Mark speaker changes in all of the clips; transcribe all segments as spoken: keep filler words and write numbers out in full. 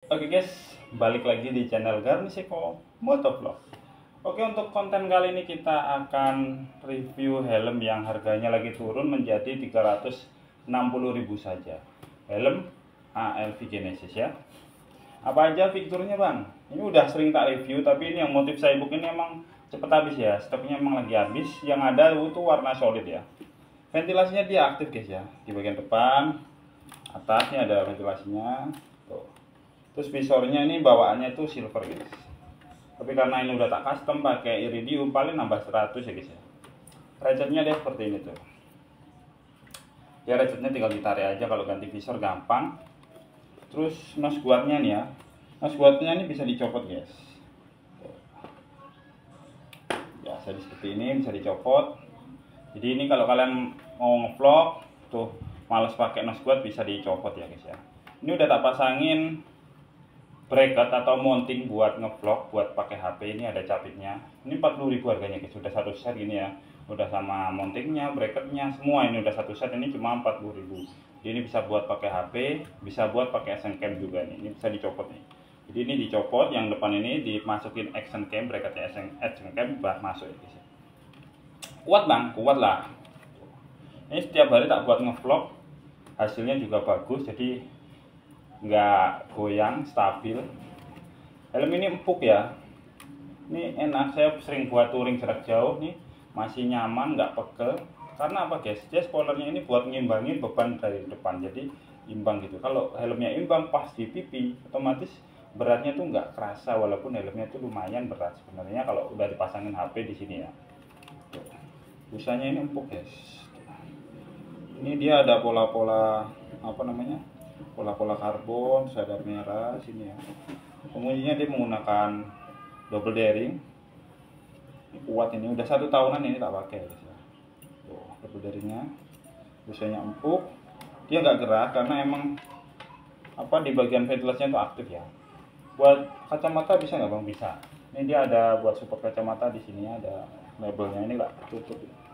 Speaker 1: Oke guys, balik lagi di channel Garniseko Motovlog. Oke, untuk konten kali ini kita akan review helm yang harganya lagi turun menjadi tiga ratus enam puluh ribu saja. Helm A L V Genesis ya. Apa aja fiturnya bang? Ini udah sering tak review, tapi ini yang motif Cybook ini emang cepet habis ya. Stoknya emang lagi habis. Yang ada itu warna solid ya. Ventilasinya dia aktif guys ya. Di bagian depan, atasnya ada ventilasinya. Tuh. Terus visornya ini bawaannya tuh silver guys. Tapi karena ini udah tak custom pakai iridium, paling nambah seratus ya guys ya. Ratchetnya dia seperti ini tuh. Ya ratchetnya tinggal ditarik aja, kalau ganti visor gampang. Terus nose guardnya nih ya. Nose guardnya ini bisa dicopot guys. Ya jadi seperti ini, bisa dicopot. Jadi ini kalau kalian mau ngevlog tuh males pakai nose guard, bisa dicopot ya guys ya. Ini udah tak pasangin bracket atau mounting buat ngevlog, buat pakai H P. Ini ada capitnya. Ini empat puluh ribu harganya guys. Sudah satu set gini ya. Udah sama mountingnya, bracketnya, semua ini udah satu set. Ini cuma empat puluh ribu. Jadi ini bisa buat pakai H P, bisa buat pakai action cam juga nih. Ini bisa dicopot nih. Jadi ini dicopot, yang depan ini dimasukin action cam, bracketnya action cam, bah masuk ya guys. Kuat bang, kuat lah. Ini setiap hari tak buat ngevlog, hasilnya juga bagus. Jadi nggak goyang, stabil. Helm ini empuk ya. Ini enak, saya sering buat touring jarak jauh nih, masih nyaman, nggak pegel. Karena apa guys? Dia spoilernya ini buat ngimbangin beban dari depan, jadi imbang gitu. Kalau helmnya imbang pas di pipi, otomatis beratnya tuh nggak kerasa, walaupun helmnya tuh lumayan berat sebenarnya kalau udah dipasangin H P di sini ya. Busanya ini empuk guys. Ini dia ada pola-pola apa namanya? Pola-pola karbon, sadar merah sini ya. Kemudian dia menggunakan double daring. Ini kuat, ini udah satu tahunan ini tak pakai guys ya. Tuh, double daringnya. Busanya empuk. Dia nggak gerak karena emang apa di bagian ventilasinya itu aktif ya. Buat kacamata bisa nggak bang? Bisa. Ini dia ada buat support kacamata, di sini ada labelnya, ini nggak tutup.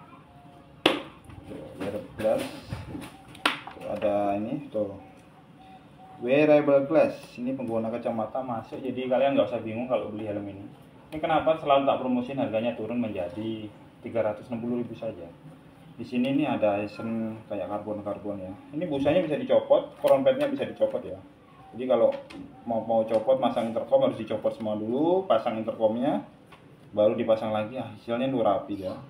Speaker 1: Tuh, ada glass. Tuh, ada ini tuh. Wearable glass, ini pengguna kacamata masuk, jadi kalian nggak usah bingung kalau beli helm ini. Ini kenapa selalu tak promosin harganya turun menjadi tiga ratus enam puluh ribu saja. Di sini nih ada esen kayak karbon-karbon ya. Ini busanya bisa dicopot, front padnya bisa dicopot ya. Jadi kalau mau mau copot, masang intercom harus dicopot semua dulu, pasang intercomnya, baru dipasang lagi. Ah, hasilnya tuh rapi ya.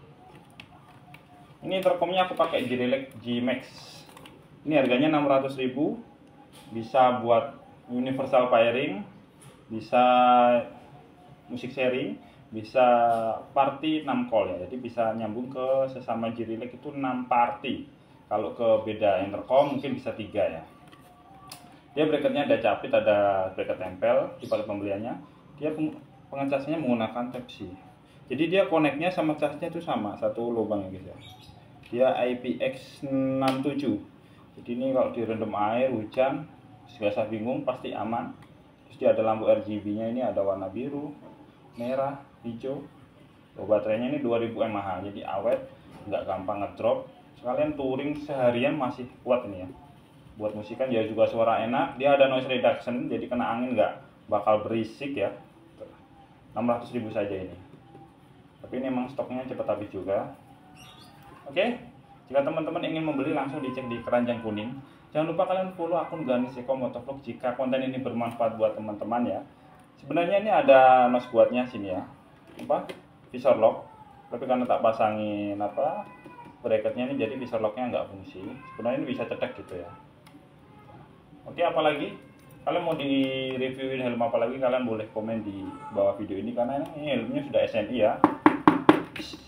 Speaker 1: Ini intercomnya aku pakai G-Relec G-Max. Ini harganya enam ratus ribu. Bisa buat universal pairing, bisa musik sharing, bisa party enam call ya. Jadi bisa nyambung ke sesama G-Relec itu enam party. Kalau ke beda intercom mungkin bisa tiga ya. Dia bracketnya ada capit, ada bracket tempel di paket pembeliannya. Dia pengecasnya menggunakan Type C. Jadi dia connectnya sama casnya itu sama, satu lubang ya guys ya. Dia I P X enam tujuh. Jadi ini kalau direndam air, hujan, nggak usah bingung, pasti aman. Terus dia ada lampu R G B-nya, ini ada warna biru, merah, hijau. Oh, baterainya ini dua ribu mAh, jadi awet, nggak gampang ngedrop. Sekalian touring seharian masih kuat ini ya. Buat musikan ya juga suara enak. Dia ada noise reduction, jadi kena angin nggak bakal berisik ya. enam ratus ribu saja ini. Tapi ini emang stoknya cepat habis juga. Oke. Jika teman-teman ingin membeli, langsung dicek di keranjang kuning. Jangan lupa kalian follow akun Garniseko Motovlog jika konten ini bermanfaat buat teman-teman ya. Sebenarnya ini ada nose guardnya sini ya. Apa? Visor lock. Tapi karena tak pasangin apa bracketnya ini, jadi visor locknya nggak fungsi. Sebenarnya ini bisa cetek gitu ya. Oke, apalagi kalian mau di reviewin helm apa lagi, kalian boleh komen di bawah video ini, karena ini helmnya sudah S N I ya.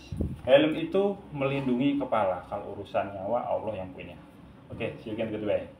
Speaker 1: Helm itu melindungi kepala, kalau urusan nyawa Allah yang punya. Oke, see you again, goodbye.